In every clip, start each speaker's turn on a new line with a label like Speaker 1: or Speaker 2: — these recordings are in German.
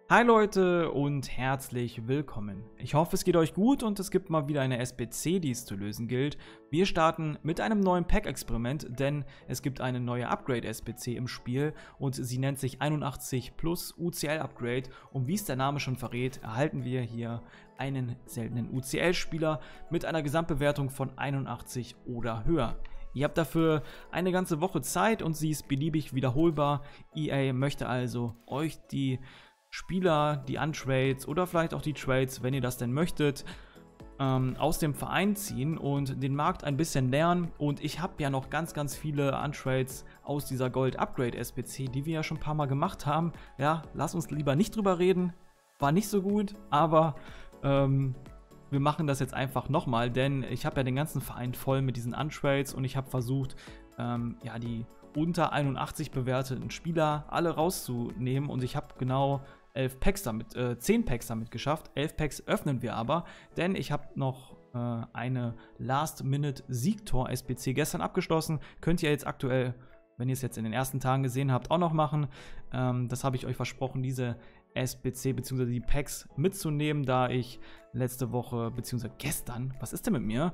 Speaker 1: Hi Leute und herzlich willkommen. Ich hoffe, es geht euch gut und es gibt mal wieder eine SBC, die es zu lösen gilt. Wir starten mit einem neuen Pack-Experiment, denn es gibt eine neue Upgrade-SBC im Spiel und sie nennt sich 81 Plus UCL-Upgrade. Und wie es der Name schon verrät, erhalten wir hier einen seltenen UCL-Spieler mit einer Gesamtbewertung von 81 oder höher. Ihr habt dafür eine ganze Woche Zeit und sie ist beliebig wiederholbar. EA möchte also euch die Spieler, die Untrades oder vielleicht auch die Trades, wenn ihr das denn möchtet, aus dem Verein ziehen und den Markt ein bisschen lernen. Und ich habe ja noch ganz viele Untrades aus dieser Gold-Upgrade-SBC, die wir ja schon ein paar Mal gemacht haben. Ja, lass uns lieber nicht drüber reden. War nicht so gut, aber wir machen das jetzt einfach nochmal, denn ich habe ja den ganzen Verein voll mit diesen Untrades und ich habe versucht, ja, die unter 81 bewerteten Spieler alle rauszunehmen und ich habe genau 10 Packs damit geschafft. 11 Packs öffnen wir aber, denn ich habe noch eine Last-Minute-Siegtor-SBC gestern abgeschlossen. Könnt ihr jetzt aktuell, wenn ihr es jetzt in den ersten Tagen gesehen habt, auch noch machen. Das habe ich euch versprochen, diese SBC bzw. die Packs mitzunehmen, da ich letzte Woche bzw. gestern, was ist denn mit mir,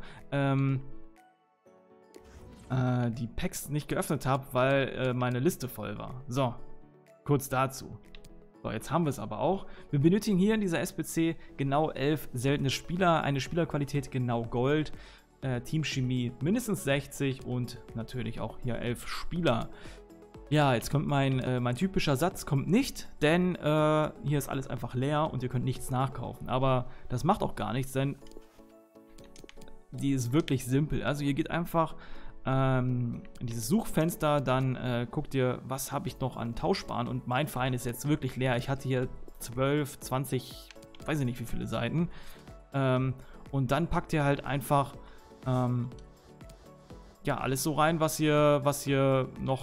Speaker 1: die Packs nicht geöffnet habe, weil meine Liste voll war. So, kurz dazu. So, jetzt haben wir es aber auch. Wir benötigen hier in dieser SBC genau 11 seltene Spieler, eine Spielerqualität genau Gold, Teamchemie mindestens 60 und natürlich auch hier 11 Spieler. Ja, jetzt kommt mein typischer Satz, kommt nicht, denn hier ist alles einfach leer und ihr könnt nichts nachkaufen. Aber das macht auch gar nichts, denn die ist wirklich simpel. Also ihr geht einfach in dieses Suchfenster, dann guckt ihr, was habe ich noch an Tauschbaren, und mein Verein ist jetzt wirklich leer. Ich hatte hier 12, 20, weiß ich nicht wie viele Seiten, und dann packt ihr halt einfach ja, alles so rein, was ihr noch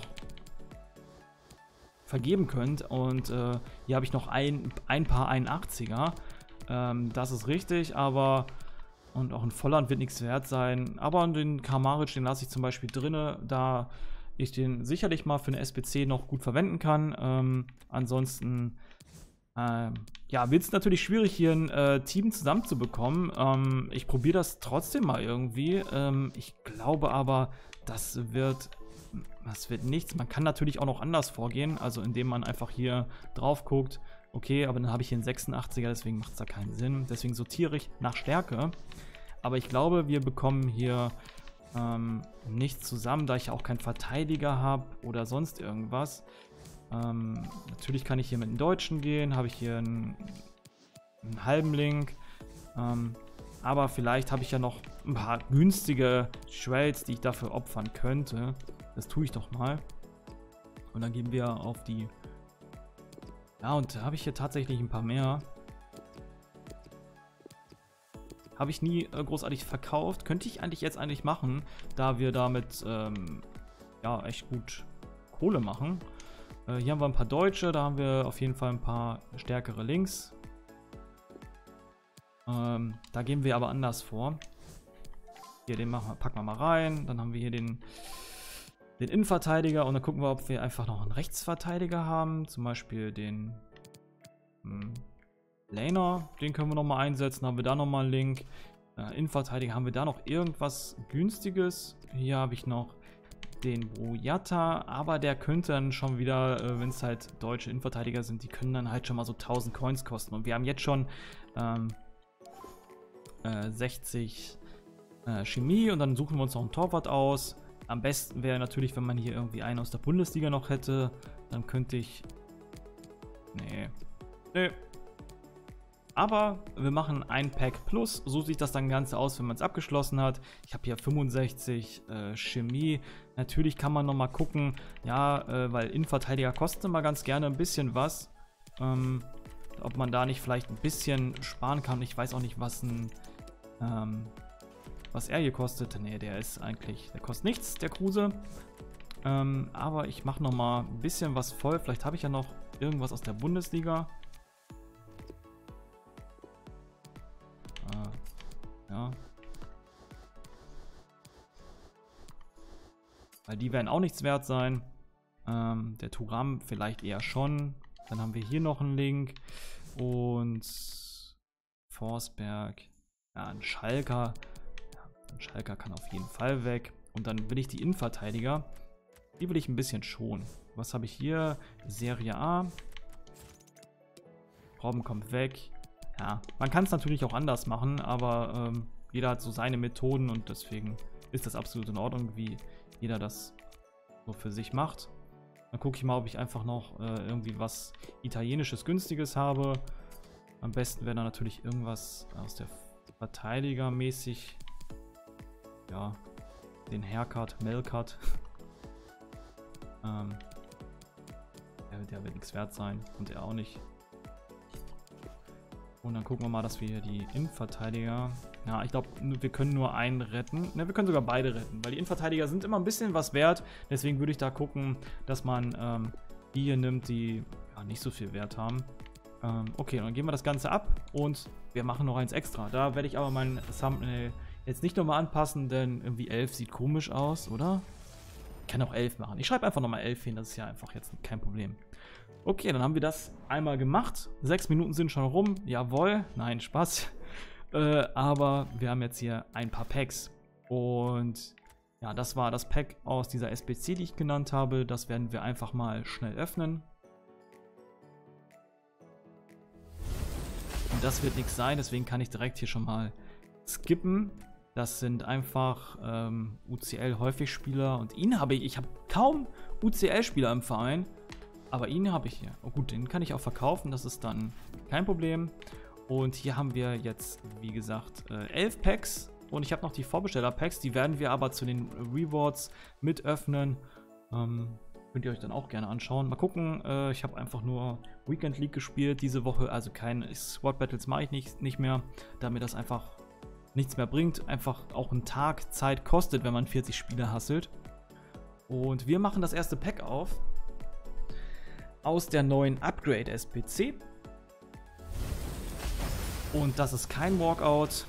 Speaker 1: vergeben könnt, und hier habe ich noch ein paar 81er, das ist richtig, aber und auch ein Volland wird nichts wert sein. Aber den Kramaric, den lasse ich zum Beispiel drin, da ich den sicherlich mal für eine SBC noch gut verwenden kann. Ansonsten ja, wird es natürlich schwierig, hier ein Team zusammenzubekommen. Ich probiere das trotzdem mal irgendwie. Ich glaube aber, das wird nichts. Man kann natürlich auch noch anders vorgehen, also indem man einfach hier drauf guckt. Okay, aber dann habe ich hier einen 86er, deswegen macht es da keinen Sinn. Deswegen sortiere ich nach Stärke. Aber ich glaube, wir bekommen hier nichts zusammen, da ich auch keinen Verteidiger habe oder sonst irgendwas. Natürlich kann ich hier mit dem Deutschen gehen, habe ich hier einen halben Link. Aber vielleicht habe ich ja noch ein paar günstige Trades, die ich dafür opfern könnte. Das tue ich doch mal. Und dann gehen wir auf die... Ja, und da habe ich hier tatsächlich ein paar mehr. Habe ich nie großartig verkauft. Könnte ich eigentlich machen, da wir damit ja, echt gut Kohle machen. Hier haben wir ein paar Deutsche, da haben wir auf jeden Fall ein paar stärkere Links. Da gehen wir aber anders vor. Hier, den packen wir mal rein. Dann haben wir hier den Innenverteidiger und dann gucken wir, ob wir einfach noch einen Rechtsverteidiger haben. Zum Beispiel den Laner, den können wir nochmal einsetzen. Haben wir da nochmal einen Link. Innenverteidiger, haben wir da noch irgendwas Günstiges? Hier habe ich noch den Boyata, aber der könnte dann schon wieder, wenn es halt deutsche Innenverteidiger sind, die können dann halt schon mal so 1000 Coins kosten. Und wir haben jetzt schon 60 Chemie und dann suchen wir uns noch einen Torwart aus. Am besten wäre natürlich, wenn man hier irgendwie einen aus der Bundesliga noch hätte. Dann könnte ich... Nee. Aber wir machen ein Pack plus. So sieht das dann Ganze aus, wenn man es abgeschlossen hat. Ich habe hier 65 Chemie. Natürlich kann man nochmal gucken, ja, weil Innenverteidiger kosten immer ganz gerne ein bisschen was. Ob man da nicht vielleicht ein bisschen sparen kann. Ich weiß auch nicht, was er hier kostet. Ne, der kostet nichts, der Kruse. Aber ich mache nochmal ein bisschen was voll. Vielleicht habe ich ja noch irgendwas aus der Bundesliga. Ja. Weil die werden auch nichts wert sein. Der Thuram vielleicht eher schon. Dann haben wir hier noch einen Link. und Forsberg. Ja, ein Schalker. Ja, ein Schalker kann auf jeden Fall weg. Und dann will ich die Innenverteidiger. Die will ich ein bisschen schonen. Was habe ich hier? Serie A. Robben kommt weg. Ja, man kann es natürlich auch anders machen, aber jeder hat so seine Methoden und deswegen ist das absolut in Ordnung, wie jeder das so für sich macht. Dann gucke ich mal, ob ich einfach noch irgendwie was Italienisches Günstiges habe. Am besten wäre da natürlich irgendwas aus der Verteidiger mäßig. Ja, den Haircut, Melcut. Der wird nichts wert sein und er auch nicht. Und dann gucken wir mal, dass wir hier die Innenverteidiger... Ja, ich glaube, wir können nur einen retten. Ne, wir können sogar beide retten, weil die Innenverteidiger sind immer ein bisschen was wert. Deswegen würde ich da gucken, dass man die hier nimmt, die ja, nicht so viel Wert haben. Okay, dann geben wir das Ganze ab und wir machen noch eins extra. Da werde ich aber mein Thumbnail jetzt nicht nochmal anpassen, denn irgendwie 11 sieht komisch aus, oder? Ich kann auch 11 machen. Ich schreibe einfach nochmal 11 hin, das ist ja einfach jetzt kein Problem. Okay, dann haben wir das einmal gemacht. 6 Minuten sind schon rum. Jawohl. Nein, Spaß. Aber wir haben jetzt hier ein paar Packs. Und ja, das war das Pack aus dieser SBC, die ich genannt habe. Das werden wir einfach mal schnell öffnen. Und das wird nichts sein, deswegen kann ich direkt hier schon mal skippen. Das sind einfach UCL-Häufig-Spieler. Und ihn habe ich habe kaum UCL-Spieler im Verein. Aber ihn habe ich hier. Oh gut, den kann ich auch verkaufen, das ist dann kein Problem. Und hier haben wir jetzt, wie gesagt, 11 Packs. Und ich habe noch die Vorbesteller-Packs, die werden wir aber zu den Rewards mit öffnen. Könnt ihr euch dann auch gerne anschauen. Mal gucken, ich habe einfach nur Weekend League gespielt diese Woche. Also keine Squad Battles mache ich nicht mehr, da mir das einfach nichts mehr bringt. Einfach auch einen Tag Zeit kostet, wenn man 40 Spiele hasselt. Und wir machen das erste Pack auf. Aus der neuen Upgrade SBC. Und das ist kein Walkout.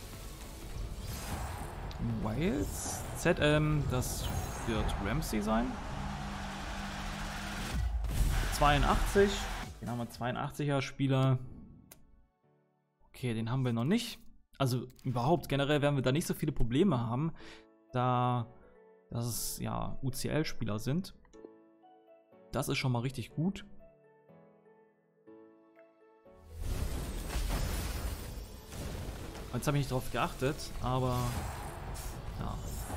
Speaker 1: Wales. ZM, das wird Ramsey sein. 82. Den haben wir 82er Spieler. Okay, den haben wir noch nicht. Also überhaupt, generell werden wir da nicht so viele Probleme haben, da das ja UCL-Spieler sind. Das ist schon mal richtig gut. Jetzt habe ich nicht drauf geachtet, aber ja.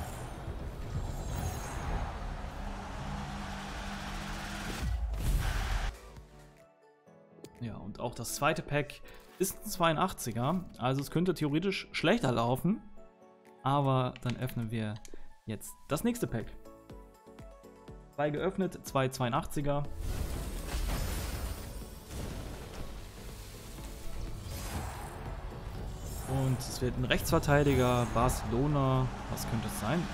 Speaker 1: Ja, und auch das zweite Pack ist ein 82er. Also es könnte theoretisch schlechter laufen. Aber dann öffnen wir jetzt das nächste Pack. 2 geöffnet, 2 82er. Und es wird ein Rechtsverteidiger, Barcelona. Was könnte es sein?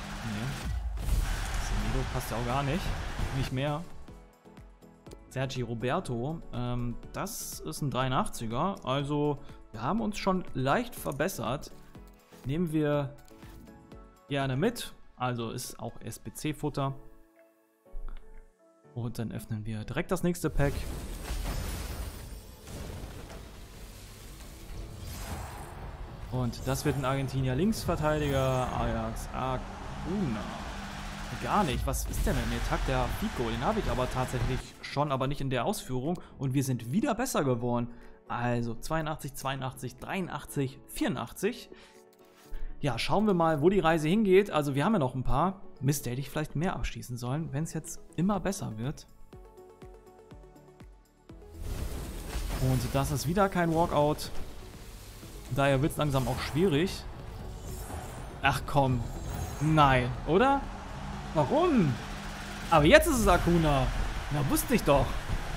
Speaker 1: Semedo passt ja auch gar nicht. Nicht mehr. Sergi Roberto. Das ist ein 83er. Also wir haben uns schon leicht verbessert. Nehmen wir gerne mit. Also ist auch SBC-Futter. Und dann öffnen wir direkt das nächste Pack. Und das wird ein Argentinier Linksverteidiger, Ajax Acuna. Gar nicht. Was ist denn der Tag der Fico? Den habe ich aber tatsächlich schon, aber nicht in der Ausführung. Und wir sind wieder besser geworden. Also 82, 82, 83, 84. Ja, schauen wir mal, wo die Reise hingeht. Also wir haben ja noch ein paar. Mist, hätte ich vielleicht mehr abschließen sollen, wenn es jetzt immer besser wird. Und das ist wieder kein Walkout. Daher wird es langsam auch schwierig. Ach komm. Nein, oder? Warum? Aber jetzt ist es Acuna. Na, wusste ich doch.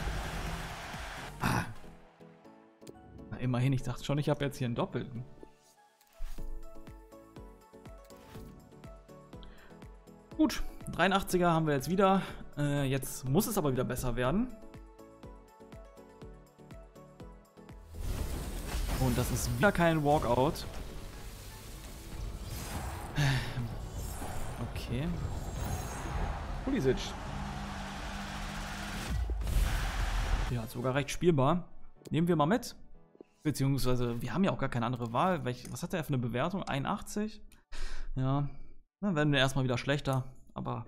Speaker 1: Ah. Na, immerhin, ich dachte schon, ich habe jetzt hier einen Doppelten. Gut, 83er haben wir jetzt wieder. Jetzt muss es aber wieder besser werden. Und das ist wieder kein Walkout. Okay. Pulisic. Ja, sogar recht spielbar. Nehmen wir mal mit. Beziehungsweise, wir haben ja auch gar keine andere Wahl. Was hat der für eine Bewertung? 81? Ja, dann werden wir erstmal wieder schlechter. Aber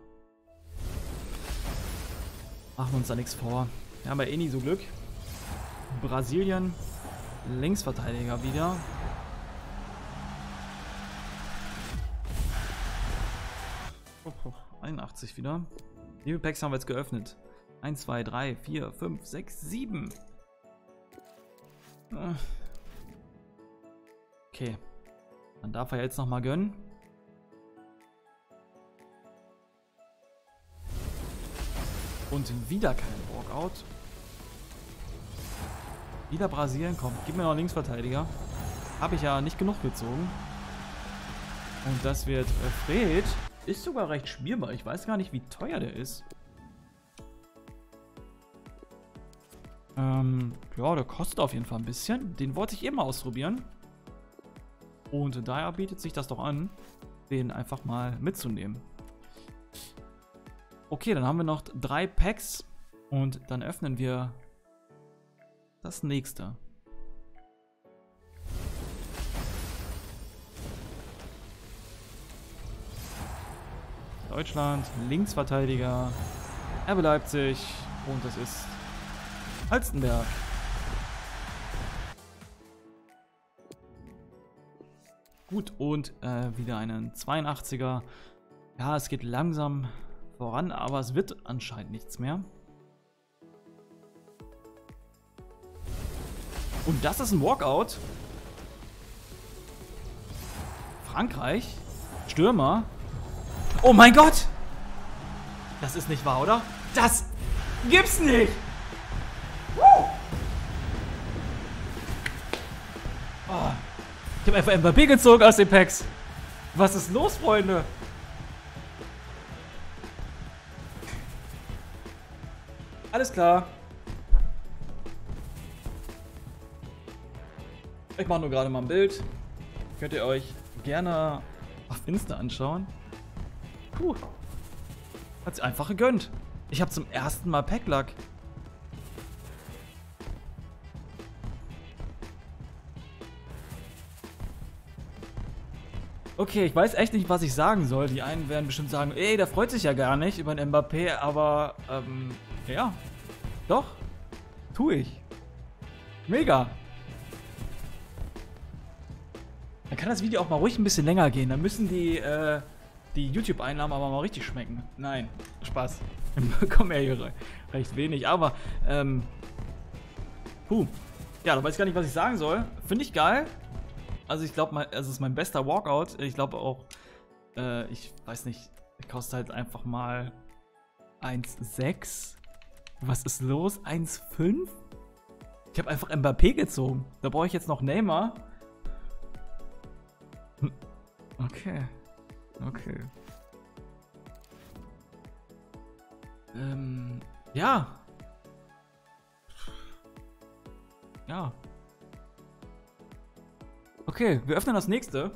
Speaker 1: machen wir uns da nichts vor. Wir haben ja eh nie so Glück. Brasilien, Linksverteidiger wieder. Oh, 81 wieder. Wie viele Packs haben wir jetzt geöffnet? 1, 2, 3, 4, 5, 6, 7. Okay. Dann darf er jetzt nochmal gönnen. Und wieder kein Walkout. Wieder Brasilien, komm, gib mir noch einen Linksverteidiger. Habe ich ja nicht genug gezogen. Und das wird Fred. Ist sogar recht spielbar. Ich weiß gar nicht, wie teuer der ist. Ja, der kostet auf jeden Fall ein bisschen. Den wollte ich eben mal ausprobieren. Und daher bietet sich das doch an, den einfach mal mitzunehmen. Okay, dann haben wir noch 3 Packs. Und dann öffnen wir das nächste. Deutschland, Linksverteidiger, RB Leipzig und das ist Halstenberg. Gut, und wieder einen 82er. Ja, es geht langsam voran, aber es wird anscheinend nichts mehr. Und das ist ein Walkout. Frankreich. Stürmer. Oh mein Gott! Das ist nicht wahr, oder? Das gibt's nicht! Oh. Ich habe einfach Mbappé gezogen aus den Packs. Was ist los, Freunde? Alles klar. Ich mache nur gerade mal ein Bild. Könnt ihr euch gerne auf Insta anschauen. Puh. Hat's einfach gegönnt. Ich habe zum ersten Mal Pack-Luck. Okay, ich weiß echt nicht, was ich sagen soll. Die einen werden bestimmt sagen, ey, der freut sich ja gar nicht über den Mbappé, aber, ja. Doch. Tue ich. Mega. Dann kann das Video auch mal ruhig ein bisschen länger gehen. Dann müssen die YouTube-Einnahmen aber mal richtig schmecken. Nein, Spaß. Wir bekommen ja hier recht wenig, aber, puh. Ja, da weiß ich gar nicht, was ich sagen soll. Finde ich geil. Also ich glaube, es ist mein bester Walkout. Ich glaube auch, ich weiß nicht, der kostet halt einfach mal 1,6. Was ist los? 1,5? Ich habe einfach Mbappé gezogen. Da brauche ich jetzt noch Neymar. Okay. Okay. Ja. Ja. Okay, wir öffnen das nächste.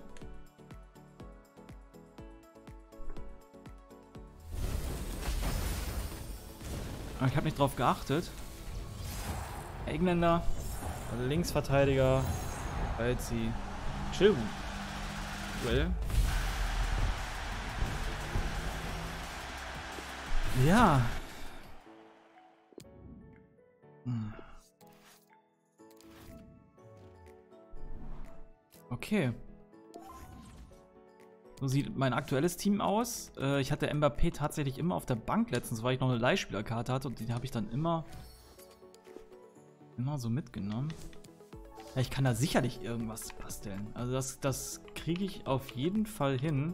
Speaker 1: Ich habe nicht drauf geachtet. Engländer, Linksverteidiger, Chelsea, Chilwell. Ja. Okay. So sieht mein aktuelles Team aus. Ich hatte Mbappé tatsächlich immer auf der Bank letztens, weil ich noch eine Leihspielerkarte hatte und die habe ich dann immer so mitgenommen. Ja, ich kann da sicherlich irgendwas basteln. Also das kriege ich auf jeden Fall hin.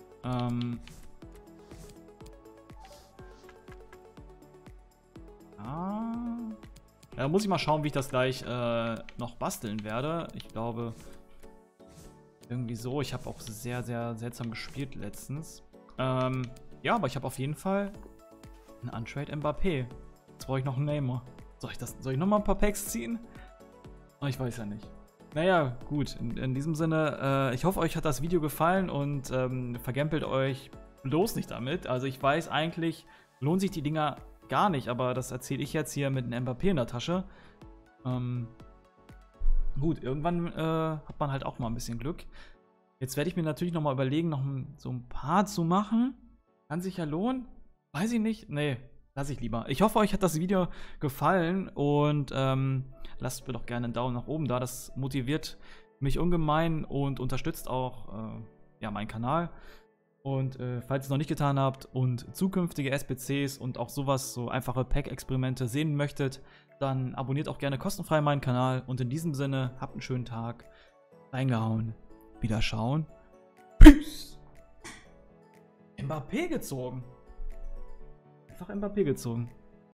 Speaker 1: Da muss ich mal schauen, wie ich das gleich noch basteln werde. Ich glaube, irgendwie so. Ich habe auch sehr, sehr seltsam gespielt letztens. Ja, aber ich habe auf jeden Fall einen Untrade Mbappé. Jetzt brauche ich noch einen Neymar. Soll ich noch mal ein paar Packs ziehen? Oh, ich weiß ja nicht. Naja, gut. In diesem Sinne, ich hoffe, euch hat das Video gefallen und vergempelt euch bloß nicht damit. Also ich weiß, eigentlich lohnen sich die Dinger gar nicht, aber das erzähle ich jetzt hier mit einem Mbappé in der Tasche. Gut, irgendwann hat man halt auch mal ein bisschen Glück. Jetzt werde ich mir natürlich noch mal überlegen, noch so ein paar zu machen. Kann sich ja lohnen. Weiß ich nicht. Nee, lasse ich lieber. Ich hoffe, euch hat das Video gefallen und lasst mir doch gerne einen Daumen nach oben da. Das motiviert mich ungemein und unterstützt auch ja, meinen Kanal. Und falls ihr es noch nicht getan habt und zukünftige SBCs und auch sowas, so einfache Pack-Experimente sehen möchtet, dann abonniert auch gerne kostenfrei meinen Kanal. Und in diesem Sinne, habt einen schönen Tag. Reingehauen. Wieder schauen. Peace. Mbappé gezogen. Einfach Mbappé gezogen.